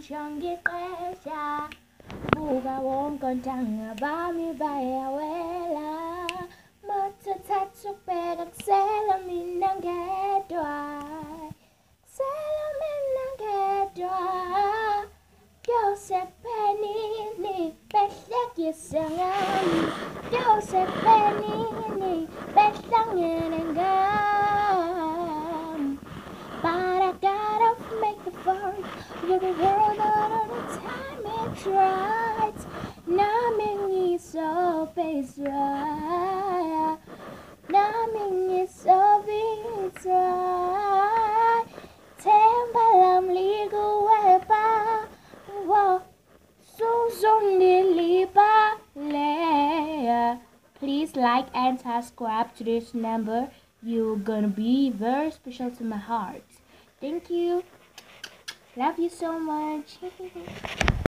정기까지 무거운 건 장아 밤이 바야웰라 멋져 타축 배각 셀러민 난게 좋아 셀러민 난게 좋아 요셉페니 뺏색 이상함 요셉페니 뺏상은 감 But I gotta make the first with the world all the time it tries Numbing is so base right Numbing is so base right Tembalam ligo weba Please like and subscribe to this number. You're gonna be very special to my heart. Thank you. Love you so much.